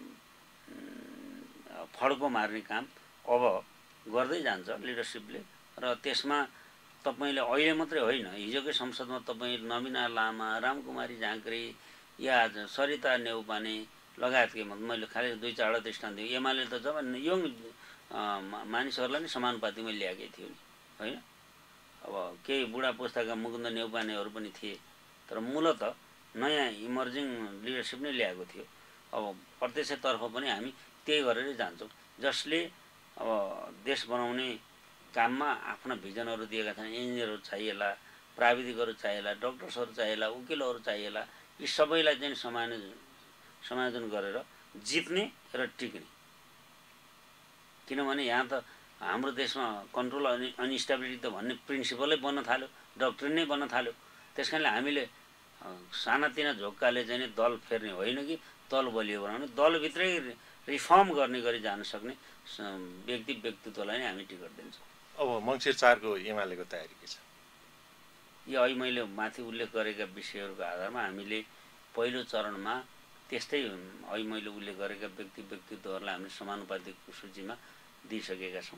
फड्को मार्ने काम अब गर्दै जान्छ लिडरसिपले। र त्यसमा तपाईँले अहिले मात्रै होइन, हिजोकै संसदमा तपाईँ नवीना लामा, रामकुमारी झाँक्री या सरिता नेउपाने लगायतकै मैले खालि दुई चारवटा दृष्टान्त दिएँ। एमाले त जब यङ मानिसहरूलाई नै समानुपातिमा ल्याएकै थियो नि, होइन? अब केही बुढा पुस्ताका मुकुन्द नेउपानेहरू पनि थिए, तर मूलत नयाँ इमर्जिङ लिडरसिप नै ल्याएको थियो। अब प्रत्यक्षतर्फ पनि हामी त्यही गरेरै जान्छौँ, जसले अब देश बनाउने काममा आफ्ना भिजनहरू दिएका छन्। इन्जिनियरहरू चाहिएला, प्राविधिकहरू चाहिएला, डक्टर्सहरू चाहिएला, वकिलहरू चाहिएला। यी सबैलाई चाहिँ समान समायोजन गरेर जित्ने र टिक्ने। किनभने यहाँ त हाम्रो देशमा कन्ट्रोल अनि अनस्टेबिलिटी त भन्ने प्रिन्सिपलै बन्न थाल्यो, डक्ट्रिन नै बन्न थाल्यो। त्यस कारणले हामीले सानातिना झोक्काले चाहिँ दल फेर्ने होइन कि दल बलियो बनाउने, दलभित्रै रिफर्म गर्ने गरी जान सक्ने व्यक्ति व्यक्तित्वलाई नै हामी टिकट दिन्छौँ। अब मङ्सिर चारको एमालेको तयारी के छ? यो अहिले मैले माथि उल्लेख गरेका विषयहरूको आधारमा हामीले पहिलो चरणमा त्यस्तै अहिले मैले उल्लेख गरेका व्यक्ति व्यक्तित्वहरूलाई हामीले समानुपातिको सूचीमा दिइसकेका छौँ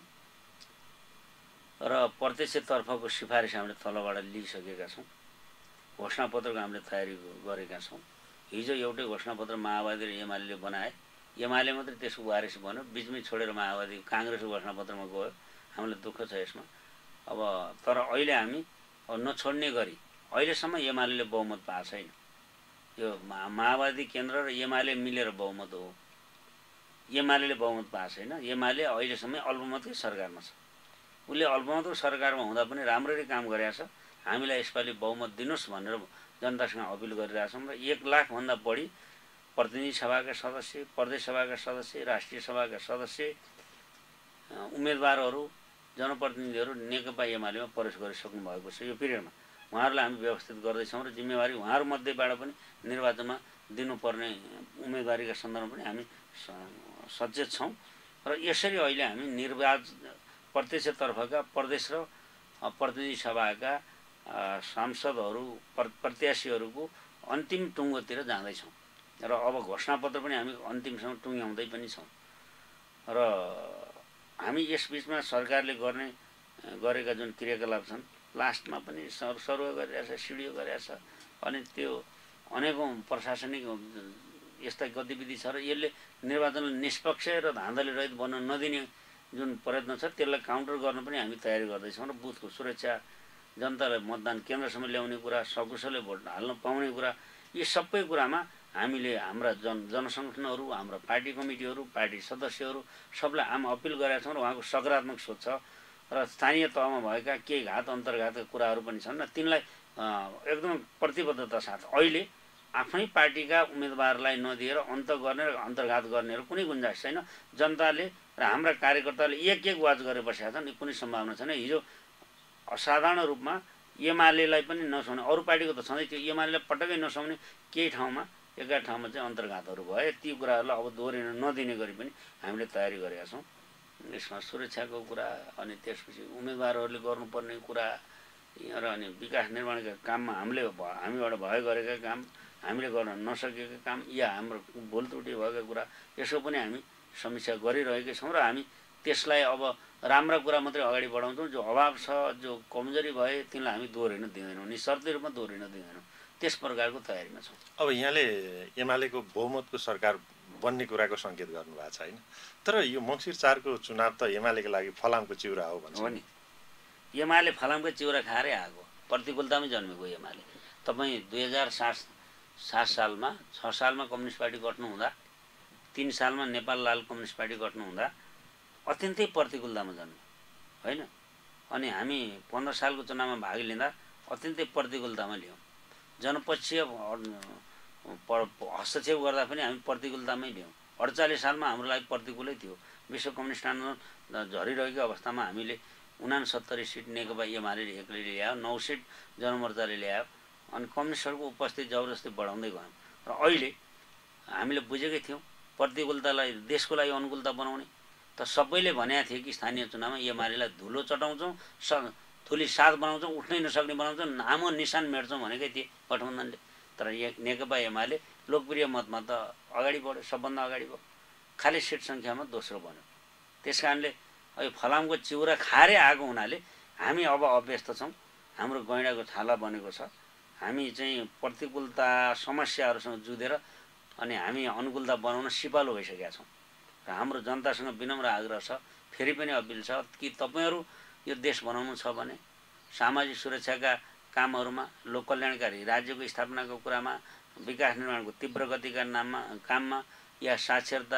र प्रत्यक्षतर्फको सिफारिस हामीले तलबाट लिइसकेका छौँ। घोषणापत्रको हामीले तयारी गरेका छौँ। हिजो एउटै घोषणापत्र माओवादी र एमाले बनाए, एमाले मात्रै त्यसको वारिस बन्यो, बिचमै छोडेर माओवादी काङ्ग्रेसको घोषणापत्रमा गयो। हामीलाई दुःख छ यसमा। अब तर अहिले हामी नछोड्ने गरी अहिलेसम्म एमाले बहुमत पाएको छैन। यो माओवादी केन्द्र र एमाले मिलेर बहुमत हो। एमाले बहुमत पाएको छैन। एमाले अहिलेसम्म अल्पमतकै सरकारमा छ। उसले अल्पमतको सरकारमा हुँदा पनि राम्ररी काम गरेको छ। हामीलाई यसपालि बहुमत दिनुहोस् भनेर जनतासँग अपिल गरिरहेछौँ र एक लाखभन्दा बढी प्रतिनिधि सभाका सदस्य, प्रदेश सभाका सदस्य, राष्ट्रिय सभाका सदस्य, उम्मेदवारहरू, जनप्रतिनिधिहरू नेकपा एमालेमा प्रवेश गरिसक्नु भएको छ। यो पिरियडमा उहाँहरूलाई हामी व्यवस्थित गर्दैछौँ र जिम्मेवारी उहाँहरूमध्येबाट पनि निर्वाचनमा दिनुपर्ने उम्मेदवारीका सन्दर्भमा पनि हामी सचेत छौँ र यसरी अहिले हामी निर्वाचन प्रत्यक्षतर्फका प्रदेश र प्रतिनिधि सभाका सांसदहरू प्रत्याशीहरूको अन्तिम टुङ्गोतिर जाँदैछौँ र अब घोषणापत्र पनि हामी अन्तिमसम्म टुङ्ग्याउँदै पनि छौँ र हामी यसबिचमा सरकारले गर्ने गरेका जुन क्रियाकलाप छन्, लास्टमा पनि सर सर्वे गरिरहेछ, सिडिओ गरिरहेछ, अनि त्यो अनेकौँ प्रशासनिक यस्ता गतिविधि छ र यसले निर्वाचनलाई निष्पक्ष र धाँधली रहित बन्न नदिने जुन प्रयत्न छ त्यसलाई काउन्टर गर्न पनि हामी तयारी गर्दैछौँ र बुथको सुरक्षा, जनतालाई मतदान केन्द्रसम्म ल्याउने कुरा, सकुशलले भोट हाल्न पाउने कुरा, यी सबै कुरामा हामीले हाम्रा जन जनसङ्गठनहरू, हाम्रा पार्टी कमिटीहरू, पार्टी सदस्यहरू सबलाई हामी अपिल गरेका छौँ र उहाँको सकारात्मक सोच छ र स्थानीय तहमा भएका केही घात अन्तर्घातका कुराहरू पनि छन् र तिनलाई एकदम प्रतिबद्धता साथ अहिले आफ्नै पार्टीका उम्मेदवारलाई नदिएर अन्त गर्ने र अन्तर्घात गर्नेहरू कुनै गुन्जाइस छैन। जनताले र हाम्रा कार्यकर्ताले एक एक वाच गरेर बसेका छन्, कुनै सम्भावना छैन। हिजो असाधारण रूपमा एमालेलाई पनि नसुहाउने, अरू पार्टीको त छँदै थियो, एमालेलाई पटक्कै नसुहाउने केही ठाउँमा एका ठाउँमा चाहिँ अन्तर्घातहरू भए। ती कुराहरूलाई अब दोहोरिन नदिने गरी पनि हामीले तयारी गरेका छौँ। यसमा सुरक्षाको कुरा, अनि त्यसपछि उम्मेदवारहरूले गर्नुपर्ने कुरा र अनि विकास निर्माणका काममा हामीले हामीबाट भए गरेका काम, हामीले गर्न नसकेका काम या हाम्रो भुल त्रुटि भएका कुरा, यसो पनि हामी समीक्षा गरिरहेकै छौँ। र हामी त्यसलाई अब राम्रा कुरा मात्रै अगाडि बढाउँछौँ। जो अभाव छ, जो कमजोरी भए तिनलाई हामी दोहोरिन दिँदैनौँ, निशर्त रूपमा दोहोरिन दिँदैनौँ। त्यस प्रकारको तयारीमा छौँ। अब यहाँले एमालेको बहुमतको सरकार बन्ने कुराको सङ्केत गर्नुभएको छ होइन, तर यो मङ्सिर चारको चुनाव त एमालेको लागि फलामको चिउरा हो भन्छ। हो नि, एमाले फलामको चिउरा खाएरै आएको, प्रतिकूलतामै जन्मेको एमाले। तपाईँ दुई हजार सात सात सालमा छ सालमा कम्युनिस्ट पार्टी गठन हुँदा, तिन सालमा नेपाल लाल कम्युनिस्ट पार्टी गठन हुँदा अत्यन्तै प्रतिकूलतामा जन्म्यो होइन। अनि हामी पन्ध्र सालको चुनावमा भाग लिँदा अत्यन्तै प्रतिकूलतामा लियौँ। जनपक्षीय हस्तक्षेप गर्दा पनि हामी प्रतिकूलतामै लियौँ। अडचालिस सालमा हाम्रो लागि प्रतिकूलै थियो। विश्व कम्युनिस्ट आन्दोलन झरिरहेको अवस्थामा हामीले उनासत्तरी सिट नेकपा एमाले एक्लैले ल्यायो, नौ सिट जनमोर्चाले ल्यायो। अनि कम्युनिस्टहरूको उपस्थिति जबरजस्ती बढाउँदै गयौँ। र अहिले हामीले बुझेकै थियौँ प्रतिकूलतालाई देशको लागि अनुकूलता बनाउने। त सबैले भनेका थिए कि स्थानीय चुनावमा एमालेलाई धुलो चटाउँछौँ, स धुली साथ बनाउँछौँ, उठ्नै नसक्ने बनाउँछौँ, नामो निशान मेट्छौँ भनेकै थिए गठबन्धनले। तर नेकपा एमाले लोकप्रिय मतमा त अगाडि बढ्यो, सबभन्दा अगाडि भयो, खालि सिट सङ्ख्यामा दोस्रो बन्यो। त्यस कारणले अब फलामको चिउरा खाएरै आएको हुनाले हामी अब अभ्यस्त छौँ। हाम्रो गैँडाको छाला बनेको छ। हामी चाहिँ प्रतिकूलता समस्याहरूसँग जुधेर अनि हामी अनुकूलता बनाउन सिपालु भइसकेका छौँ। र हाम्रो जनतासँग विनम्र आग्रह छ, फेरि पनि अपिल छ कि तपाईँहरू यो देश बनाउनु छ भने सामाजिक सुरक्षाका कामहरूमा, लोक कल्याणकारी राज्यको स्थापनाको कुरामा, विकास निर्माणको तीव्र गतिका नाममा काममा, या साक्षरता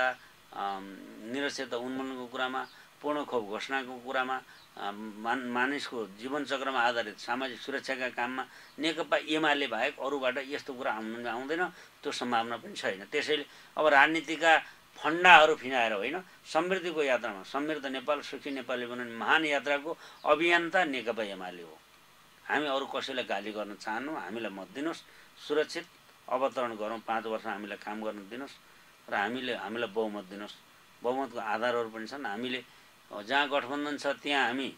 निरक्षरता उन्मूलनको कुरामा, पूर्ण खोप घोषणाको कुरामा, मान मानिसको जीवनचक्रमा आधारित सामाजिक सुरक्षाका काममा नेकपा एमाले बाहेक अरूबाट यस्तो कुरा आउनु आउँदैन, त्यो सम्भावना पनि छैन। त्यसैले अब राजनीतिका फन्डाहरू फिनाएर होइन, समृद्धिको यात्रामा समृद्ध नेपाल सुखी नेपाली बनाउने महान यात्राको अभियन्ता नेकपा एमाले हो। हामी अरू कसैलाई गाली गर्न चाहन्नौँ। हामीलाई मत दिनुहोस्, सुरक्षित अवतरण गरौँ, पाँच वर्ष हामीलाई काम गर्न दिनुहोस् र हामीले हामीलाई बहुमत दिनुहोस्। बहुमतको आधारहरू पनि छन्। हामीले जहाँ गठबन्धन छ त्यहाँ हामी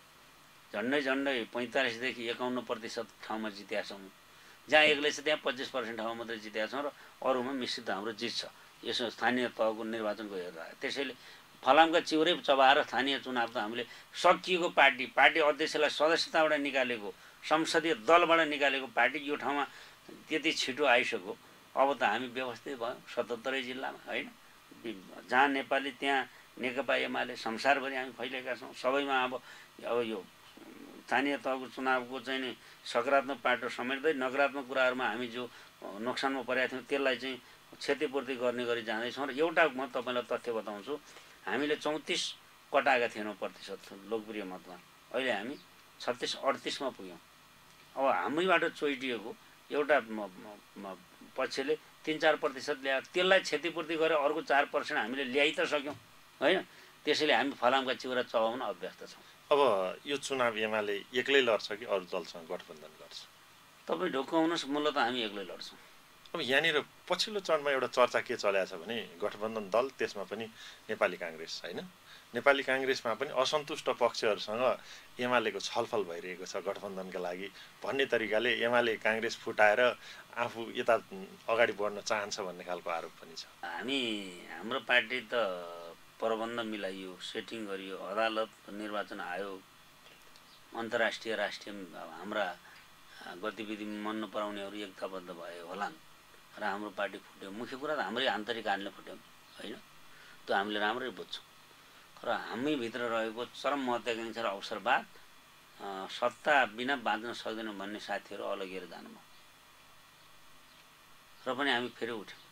झन्डै झन्डै पैँतालिसदेखि एकाउन्न प्रतिशत ठाउँमा जितेका छौँ। जहाँ एक्लै छ त्यहाँ पच्चिस पर्सेन्ट ठाउँमा मात्रै जितेका छौँ र अरूमा मिश्रित हाम्रो जित छ। यसो स्थानीय तहको निर्वाचनको हेर्दा त्यसैले फलामका चिउरै चबाएर स्थानीय चुनाव त हामीले सकिएको पार्टी पार्टी अध्यक्षलाई सदस्यताबाट निकालेको, संसदीय दलबाट निकालेको पार्टी यो ठाउँमा त्यति छिटो आइसक्यो। अब त हामी व्यवस्थित भयौँ सतहत्तरै जिल्लामा होइन। जहाँ नेपाली त्यहाँ नेकपा एमाले, संसारभरि हामी फैलिएका छौँ। सबैमा अब अब यो स्थानीय तहको चुनावको चाहिँ नि सकारात्मक पाटो समेट्दै नकारात्मक कुराहरूमा हामी जो नोक्सानमा परेका थियौँ त्यसलाई चाहिँ क्षतिपूर्ति गर्ने गरी जाँदैछौँ। र एउटा म तपाईँलाई तथ्य बताउँछु, हामीले चौतिस कटाएका थिएनौँ प्रतिशत लोकप्रिय मतमा, अहिले हामी छत्तिस अडतिसमा पुग्यौँ। अब हामीबाट चोइटिएको एउटा पक्षले तिन चार प्रतिशत ल्यायो, त्यसलाई क्षतिपूर्ति गरेर अर्को चार पर्सेन्ट हामीले ल्याइ त सक्यौँ होइन। त्यसैले हामी फलामका चिउरा चबाउन अभ्यस्त छौँ। अब यो चुनाव एमाले एक्लै लड्छ कि अरू दलसँग गठबन्धन गर्छ? तपाईँ ढुक्क हुनुहोस्, मूलत हामी एक्लै लड्छौँ। अब यहाँनिर पछिल्लो चरणमा एउटा चर्चा के चलेको छ भने गठबन्धन दल, त्यसमा पनि नेपाली काङ्ग्रेस होइन, नेपाली काङ्ग्रेसमा पनि असन्तुष्ट पक्षहरूसँग एमालेको छलफल भइरहेको छ गठबन्धनका लागि भन्ने तरिकाले एमाले काङ्ग्रेस फुटाएर आफू यता अगाडि बढ्न चाहन्छ भन्ने खालको आरोप पनि छ। हामी हाम्रो पार्टी त प्रबन्ध मिलाइयो, सेटिङ गरियो, अदालत, निर्वाचन आयोग, अन्तर्राष्ट्रिय राष्ट्रिय हाम्रा गतिविधि मन नपराउनेहरू एकताबद्ध भए होलान् र हाम्रो पार्टी फुट्यो। मुख्य कुरा त हाम्रै आन्तरिक कारणले फुट्यौँ होइन, त्यो हामीले राम्रै बुझ्छौँ। र हामीभित्र रहेको चरम महत्त्वाकांक्षा र अवसरवाद, सत्ता बिना बाँच्न सक्दैन भन्ने साथीहरू अलगिएर जानुभयो र पनि हामी फेरि उठ्यौँ,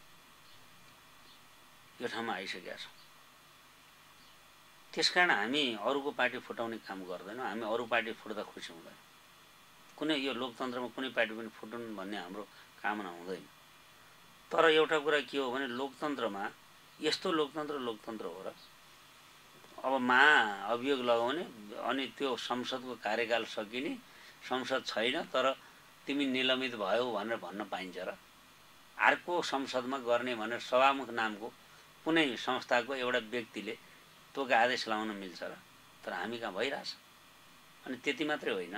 यो ठाउँमा आइसकेका छौँ। त्यसकारण हामी अरूको पार्टी फुटाउने काम गर्दैनौँ। हामी अरू पार्टी फुट्दा खुसी हुँदैनौँ। कुनै यो लोकतन्त्रमा कुनै पार्टी पनि फुटुन् भन्ने हाम्रो कामना हुँदैन। तर एउटा कुरा के हो भने लोकतन्त्रमा यस्तो लोकतन्त्र लोकतन्त्र हो र अब महाअभियोग लगाउने अनि त्यो संसदको कार्यकाल सकिने, संसद छैन तर तिमी निलम्बित भयो भनेर भन्न पाइन्छ र? अर्को संसदमा गर्ने भनेर सभामुख नामको कुनै संस्थाको एउटा व्यक्तिले तोका आदेश लगाउन मिल्छ र? तर हामी कहाँ भइरहेछ। अनि त्यति मात्रै होइन,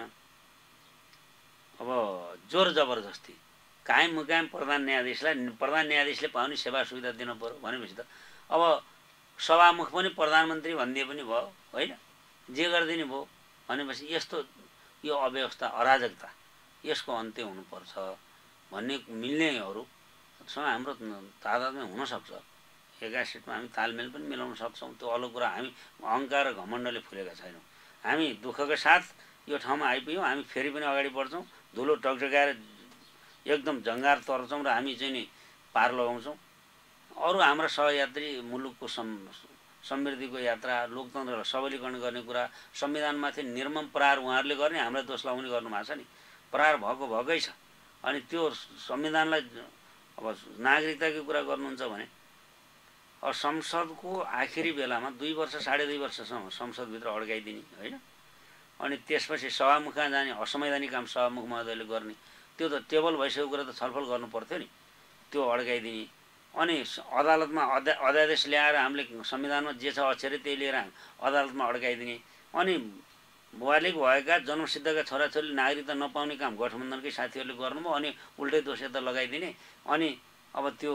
अब जोर जबरजस्ती कायम मुकायम प्रधान न्यायाधीशलाई प्रधान न्यायाधीशले पाउने सेवा सुविधा दिनु पर्यो भनेपछि त अब सभामुख पनि प्रधानमन्त्री भनिदिए पनि भयो होइन, जे गरिदिने भयो भनेपछि यस्तो यो अव्यवस्था अराजकता यसको अन्त्य हुनुपर्छ भन्ने मिल्नेहरूसँग हाम्रो तादादमै हुनसक्छ। एका सिटमा हामी तालमेल पनि मिलाउन सक्छौँ, त्यो अलग कुरा। हामी अहङ्कार र घमण्डले फुलेका छैनौँ। हामी दुःखका साथ यो ठाउँमा आइपुग्यौँ, हामी फेरि पनि अगाडि बढ्छौँ, धुलो टकटकाएर एकदम जङ्गार तर्छौँ र हामी चाहिँ नि पार लगाउँछौँ। अरू हाम्रा सहयात्री मुलुकको सम समृद्धिको यात्रा, लोकतन्त्रलाई सबलीकरण गर्ने कुरा, संविधानमाथि निर्मम प्रहार उहाँहरूले गर्ने, हामीलाई दोष लगाउने गर्नुभएको छ नि। प्रहार भएको भएकै छ। अनि त्यो संविधानलाई अब नागरिकताको कुरा गर्नुहुन्छ भने अब संसदको आखिरी बेलामा दुई वर्ष साढे दुई वर्षसम्म संसदभित्र अड्काइदिने होइन, अनि त्यसपछि सभामुखमा जाने असंवैधानिक काम सभामुख महोदयले गर्ने, त्यो त टेबल भइसकेको कुरा त छलफल गर्नु पर्थ्यो नि, त्यो अड्काइदिने। अनि अदालतमा अध्या अध्यादेश ल्याएर हामीले संविधानमा जे छ अक्षरै त्यही लिएर अदालतमा अड्काइदिने। अनि बालिग भएका जन्मसिद्धका छोराछोरीले नागरिकता नपाउने काम गठबन्धनकै साथीहरूले गर्नुभयो, अनि उल्टै दोष यता लगाइदिने। अनि अब त्यो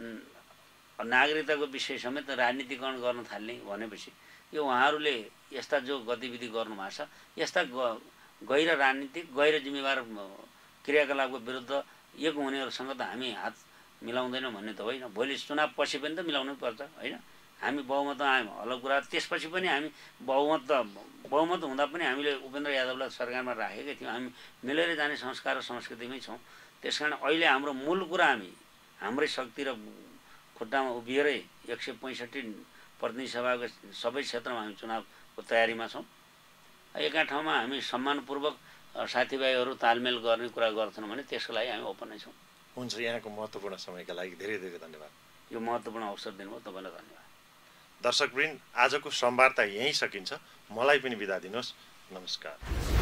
नागरिकताको विषय समेत राजनीतिकरण गर्न थाल्ने भनेपछि यो उहाँहरूले यस्ता जो गतिविधि गर्नुभएको छ, यस्ता गैर राजनीतिक गैर जिम्मेवार क्रियाकलापको विरुद्ध एक हुनेहरूसँग त हामी हात मिलाउँदैनौँ भन्ने त होइन। भोलि चुनाव पछि पनि त मिलाउनै पर्छ होइन। हामी बहुमतमा आयौँ अलग कुरा, त्यसपछि पनि हामी बहुमत त बहुमत हुँदा पनि हामीले उपेन्द्र यादवलाई सरकारमा राखेकै थियौँ। हामी मिलेर जाने संस्कार र संस्कृतिमै छौँ। त्यस कारण अहिले हाम्रो मूल कुरा हामी हाम्रै शक्ति र खुट्टामा उभिएरै एक सय पैँसठी प्रतिनिधि सभाको सबै क्षेत्रमा हामी चुनावको तयारीमा छौँ। एका ठाउँमा हामी सम्मानपूर्वक साथीभाइहरू तालमेल गर्ने कुरा गर्छौँ भने त्यसको लागि हामी ओपन नै छौँ। हुन्छ, यहाँको महत्त्वपूर्ण समयका लागि धेरै धेरै धन्यवाद। यो महत्त्वपूर्ण अवसर दिनुभयो, तपाईँलाई धन्यवाद। दर्शकवृन्द, आजको संवार्ता यहीँ सकिन्छ। मलाई पनि बिदा दिनुहोस्। नमस्कार।